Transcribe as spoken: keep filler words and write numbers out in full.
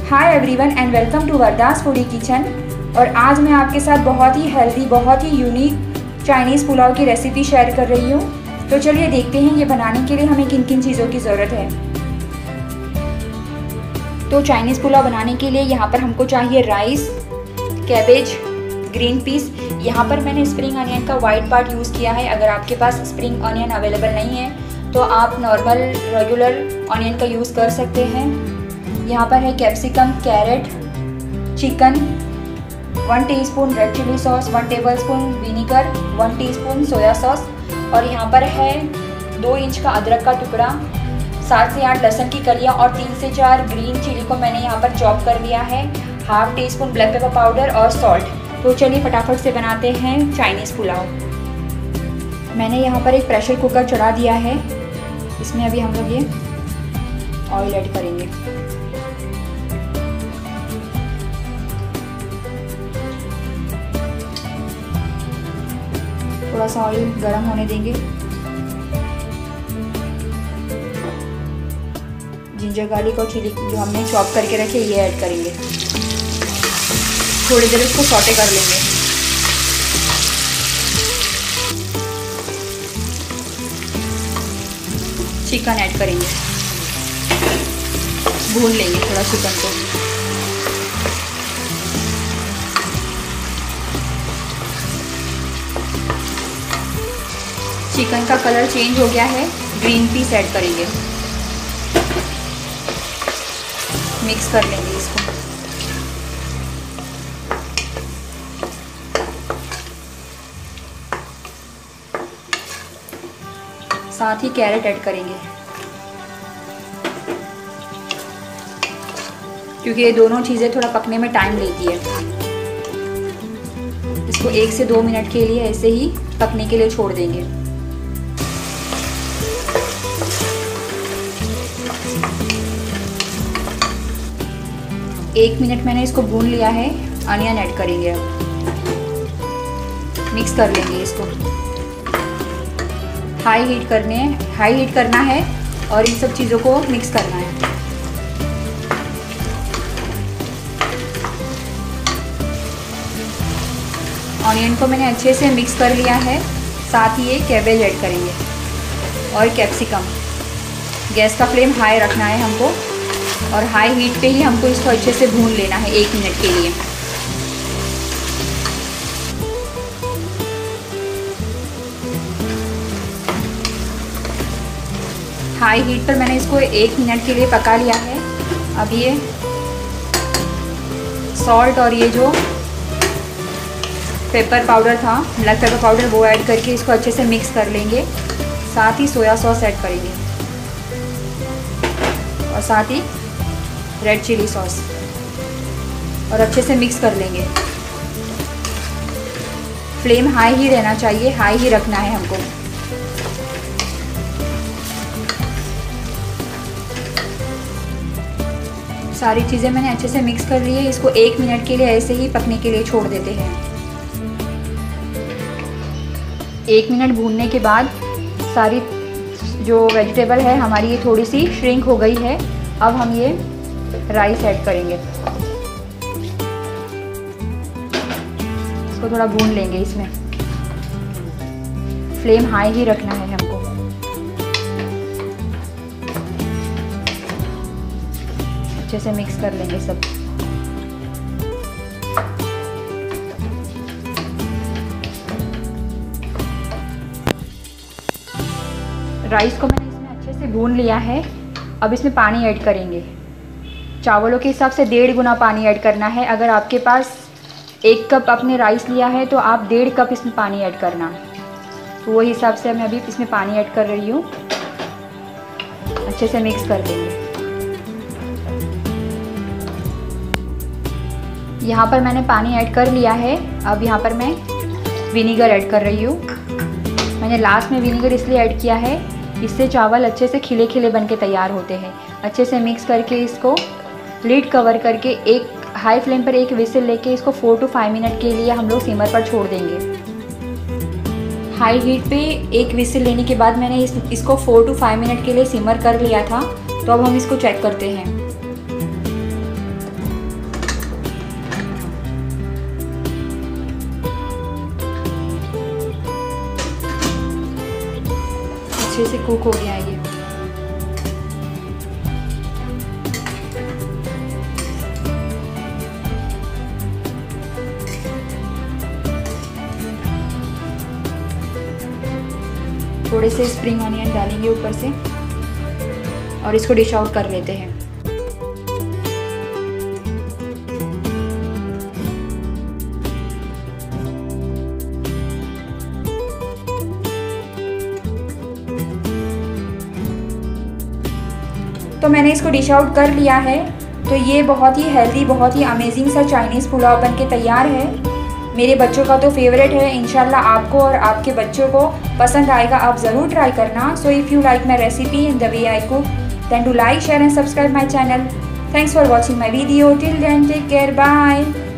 Hi everyone and welcome to Varda's foodie kitchen. और आज मैं आपके साथ बहुत ही हेल्दी, बहुत ही यूनिक चाइनीज़ पुलाव की रेसिपी शेयर कर रही हूँ। तो चलिए देखते हैं ये बनाने के लिए हमें किन किन चीज़ों की ज़रूरत है। तो चाइनीज़ पुलाव बनाने के लिए यहाँ पर हमको चाहिए राइस, कैबेज, ग्रीन पीस। यहाँ पर मैंने स्प्रिंग अनियन का वाइट पार्ट यूज़ किया है। अगर आपके पास स्प्रिंग अनियन अवेलेबल नहीं है तो आप नॉर्मल रेगुलर अनियन का यूज़ कर सकते हैं। यहाँ पर है capsicum, carrot, chicken, one teaspoon red chilli sauce, one tablespoon vinegar, one teaspoon soya sauce और यहाँ पर है दो इंच का अदरक का टुकड़ा, सात से आठ लहसुन की कलियाँ और तीन से चार ग्रीन चिली को मैंने यहाँ पर चॉप कर लिया है, half teaspoon black pepper powder और सॉल्ट। तो चलिए फटाफट से बनाते हैं चाइनीज़ पुलाव। मैंने यहाँ पर एक प्रेशर कुकर चढ़ा दिया है। इसमें अभी हम लोग ये ऑयल ऐड करेंगे। थोड़ा सा ऑयल गर्म होने देंगे। जिंजर गार्लिक और चिली जो हमने चॉप करके रखे ये ऐड करेंगे। थोड़ी देर इसको सौटे कर लेंगे। चिकन ऐड करेंगे, भून लेंगे थोड़ा चिकन को। चिकन का कलर चेंज हो गया है, ग्रीन पीस ऐड करेंगे, मिक्स कर लेंगे इसको। साथ ही कैरेट ऐड करेंगे क्योंकि ये दोनों चीज़ें थोड़ा पकने में टाइम लेती है। इसको एक से दो मिनट के लिए ऐसे ही पकने के लिए छोड़ देंगे। एक मिनट मैंने इसको भून लिया है। अनियन ऐड करेंगे, अब मिक्स कर लेंगे इसको। हाई हीट करने हाई हीट करना है और इन सब चीज़ों को मिक्स करना है। ऑनियन को मैंने अच्छे से मिक्स कर लिया है। साथ ही ये कैबेज ऐड करेंगे और कैप्सिकम। गैस का फ्लेम हाई रखना है हमको और हाई हीट पे ही हमको इसको अच्छे से भून लेना है एक मिनट के लिए। हाई हीट पर मैंने इसको एक मिनट के लिए पका लिया है। अब ये सॉल्ट और ये जो पेपर पाउडर था, ब्लैक पेपर पाउडर, वो ऐड करके इसको अच्छे से मिक्स कर लेंगे। साथ ही सोया सॉस ऐड करेंगे और साथ ही रेड चिली सॉस और अच्छे से मिक्स कर लेंगे। फ्लेम हाई ही रहना चाहिए, हाई ही रखना है हमको। सारी चीज़ें मैंने अच्छे से मिक्स कर ली है। इसको एक मिनट के लिए ऐसे ही पकने के लिए छोड़ देते हैं। एक मिनट भूनने के बाद सारी जो वेजिटेबल है हमारी ये थोड़ी सी श्रिंक हो गई है। अब हम ये राइस ऐड करेंगे, इसको थोड़ा भून लेंगे। इसमें फ्लेम हाई ही रखना है हमको। अच्छे से मिक्स कर लेंगे सब। राइस को मैंने इसमें अच्छे से भून लिया है। अब इसमें पानी ऐड करेंगे। चावलों के हिसाब से डेढ़ गुना पानी ऐड करना है। अगर आपके पास एक कप आपने राइस लिया है तो आप डेढ़ कप इसमें पानी ऐड करना। तो वही हिसाब से मैं अभी इसमें पानी ऐड कर रही हूँ। अच्छे से मिक्स कर देंगे। यहाँ पर मैंने पानी ऐड कर लिया है। अब यहाँ पर मैं विनीगर ऐड कर रही हूँ। मैंने लास्ट में विनीगर इसलिए ऐड किया है, इससे चावल अच्छे से खिले खिले बन के तैयार होते हैं। अच्छे से मिक्स करके इसको लिड कवर करके एक हाई फ्लेम पर एक विसिल लेके इसको फोर टू फाइव मिनट के लिए हम लोग सिमर पर छोड़ देंगे। हाई हीट पे एक विसिल लेने के बाद मैंने इस, इसको फोर टू फाइव मिनट के लिए सिमर कर लिया था। तो अब हम इसको चेक करते हैं। अच्छे से कुक हो गया है ये। थोड़े से स्प्रिंग ऑनियन डालेंगे ऊपर से और इसको डिश आउट कर लेते हैं। तो मैंने इसको डिश आउट कर लिया है। तो ये बहुत ही हेल्दी, बहुत ही अमेजिंग सा चाइनीज़ पुलाव बन के तैयार है। मेरे बच्चों का तो फेवरेट है। इंशाल्लाह आपको और आपके बच्चों को पसंद आएगा, आप ज़रूर ट्राई करना। So if you like my recipe in the way I cook, then do like, share and subscribe my channel. Thanks for watching my video. Till then take care, bye.